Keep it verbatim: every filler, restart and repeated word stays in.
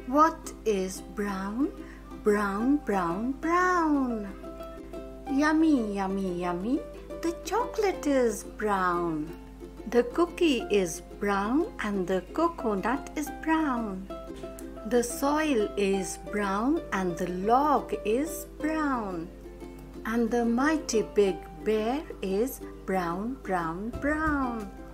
What is brown? Brown, brown, brown. Yummy, yummy, yummy. The chocolate is brown. The cookie is brown and the coconut is brown. The soil is brown and the log is brown. And the mighty big bear is brown, brown, brown.